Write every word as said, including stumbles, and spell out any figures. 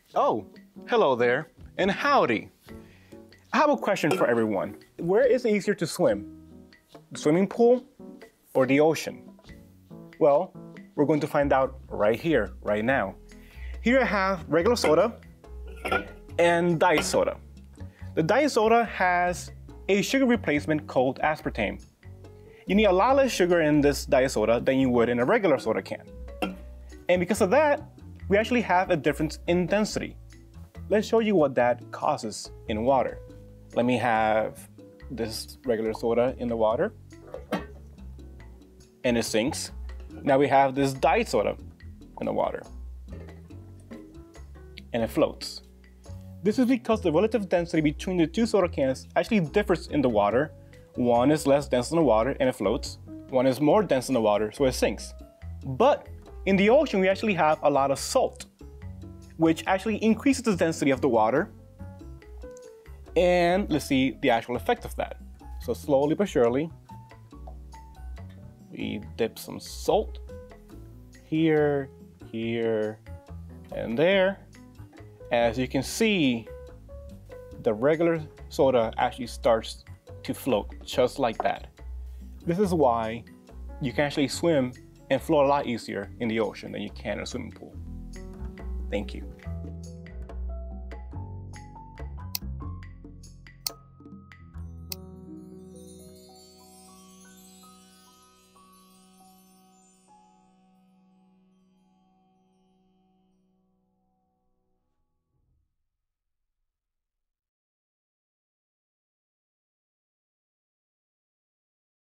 Oh, hello there, and howdy. I have a question for everyone. Where is it easier to swim? The swimming pool or the ocean? Well, we're going to find out right here, right now. Here I have regular soda and diet soda. The diet soda has a sugar replacement called aspartame. You need a lot less sugar in this diet soda than you would in a regular soda can. And because of that, we actually have a difference in density. Let's show you what that causes in water. Let me have this regular soda in the water, and it sinks. Now we have this diet soda in the water, and it floats. This is because the relative density between the two soda cans actually differs in the water. One is less dense than the water and it floats. One is more dense than the water, so it sinks. But in the ocean, we actually have a lot of salt, which actually increases the density of the water. And let's see the actual effect of that. So slowly but surely, we dip some salt here, here, and there. As you can see, the regular soda actually starts to float just like that. This is why you can actually swim and float a lot easier in the ocean than you can in a swimming pool. Thank you.